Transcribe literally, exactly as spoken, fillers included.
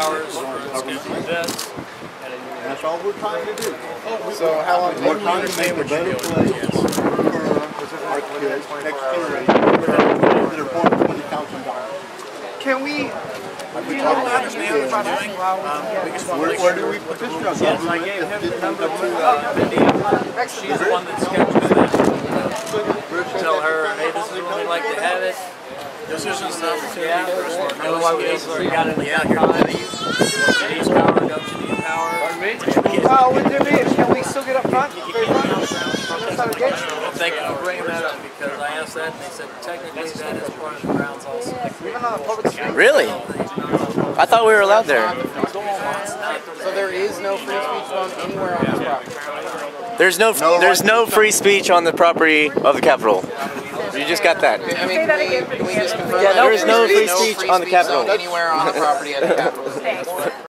powers for scheduled events. That's all we're trying to do. So how long We're trying to make a better place for our kids next generation that are born twenty thousand dollars. can we? We totally understand what you're doing. Um, we just want to Where, make where sure. do we petition our Yes, I government? gave if him this the number is to a- uh, Mindy. She's the one that schedules that. Tell her, hey, this is when we like to have it. This is an opportunity for us to know why we already got it out here to you. Today's power, go to the power. Uh, would there be? Can we still get up front? Very front? Just out of the gate? Thank you for bringing that up because I asked that and they said technically that is part of the grounds also. Even on a public street? Really? I thought we were allowed there. So there is no free speech zone anywhere on this property? There's no, there's no free speech on the property of the Capitol. You just got that. I mean, can we, can we just confirm Yeah, that there is no free no speech free on the speech Capitol. zone anywhere on the property of the Capitol?